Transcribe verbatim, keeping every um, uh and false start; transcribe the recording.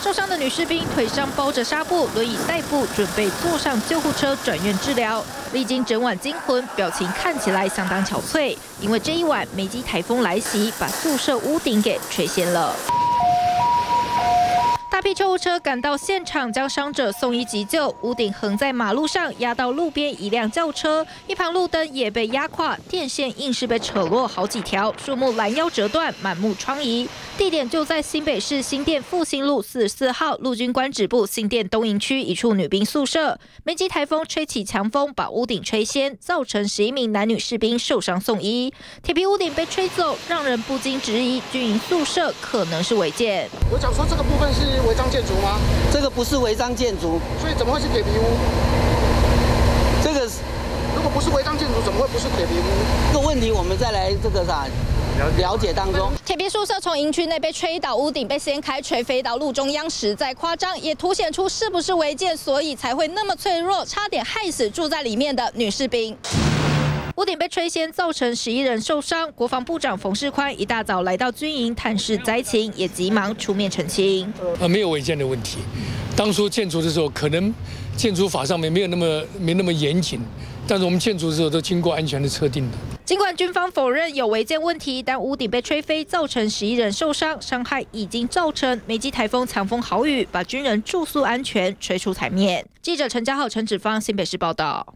受伤的女士兵腿上包着纱布，轮椅代步，准备坐上救护车转院治疗。历经整晚惊魂，表情看起来相当憔悴，因为这一晚梅基台风来袭，把宿舍屋顶给吹掀了。 大批救护车赶到现场，将伤者送医急救。屋顶横在马路上，压到路边一辆轿车，一旁路灯也被压垮，电线硬是被扯落好几条，树木拦腰折断，满目疮痍。地点就在新北市新店复兴路四十四号陆军官指部新店东营区一处女兵宿舍。梅基台风吹起强风，把屋顶吹掀，造成十一名男女士兵受伤送医。铁皮屋顶被吹走，让人不禁质疑军营宿舍可能是违建。 有讲说这个部分是 违章建筑吗？ 这个不是违章建筑， 所以怎么会是铁皮屋？ 这个如果不是违章建筑，怎么会不是铁皮屋？ 这个问题我们再来这个啥了解当中。 铁皮宿舍从营区内被吹倒，屋顶被掀开，垂飞到路中央，实在夸张，也凸显出是不是违建，所以才会那么脆弱，差点害死住在里面的女士兵。 屋顶被吹掀，造成十一人受伤。国防部长冯世宽一大早来到军营探视灾情，也急忙出面澄清。 呃，没有违建的问题。当初建筑的时候，可能建筑法上面没有那么没那么严谨，但是我们建筑的时候都经过安全的测定的。 尽管军方否认有违建问题，但屋顶被吹飞，造成十一人受伤，伤害已经造成梅基台风强风豪雨，把军人住宿安全吹出台面。记者陈家浩、陈芷芳新北市报道。